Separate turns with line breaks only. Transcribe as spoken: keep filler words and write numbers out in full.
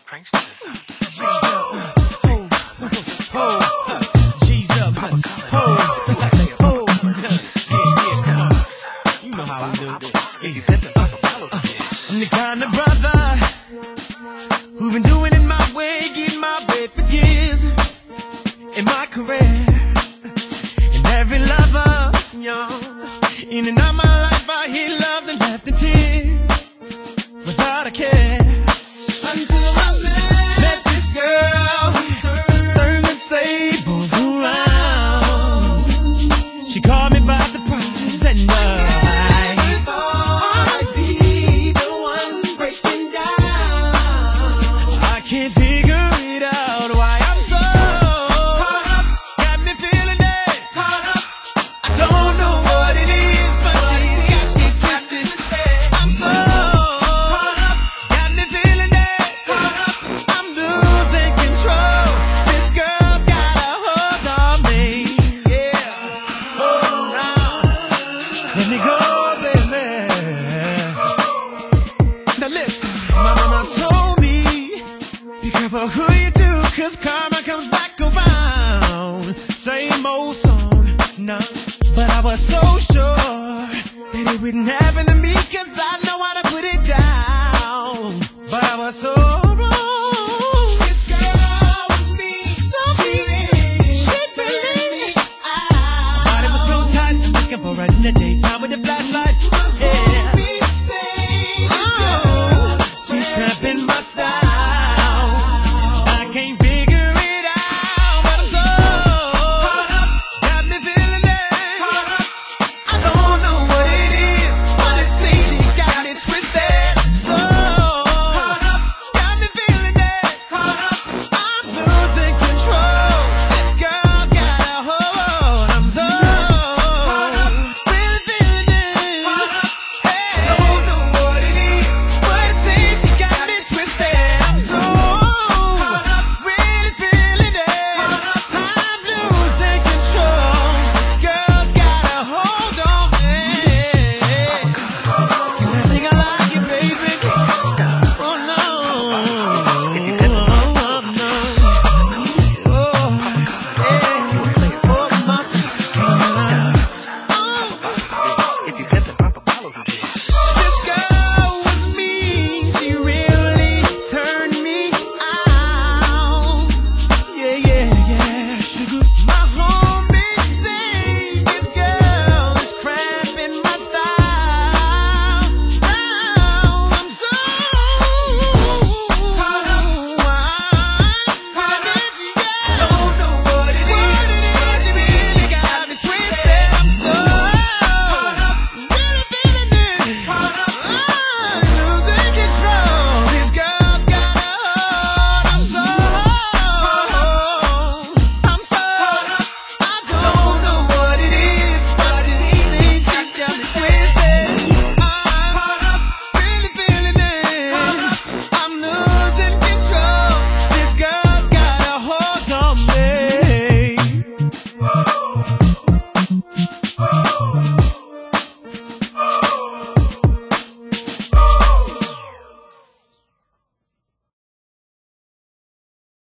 pranksters.
G's up, ho, ho, you know how we do this. I'm the kind of brother who been doing it my way, getting my way for years in my career. And every lover, y'all, in and out my life, I hear love and left in tears without a care. Until I met this girl, turn the tables around. She caught me by surprise and uh, I thought I'd be the one breaking down. I can't figure it out why I'm so caught up, got me feeling it, caught up. I don't know what it is, but she's got me twisted. I'm so caught up, got me feeling it, caught up. I'm losing control. This girl's got a hold on me. Yeah, hold on. Let me go, baby. Now listen, my mama told me, be careful who you do, cause karma comes back around. Same old song, nah. But I was so sure that it wouldn't happen to me, cause I know how to put it down. But I was so wrong. This girl with me, so pretty, she really. My body was so tight, I'm looking for her in the daytime with the flashlight. Yeah. Oh, she's cramping my style.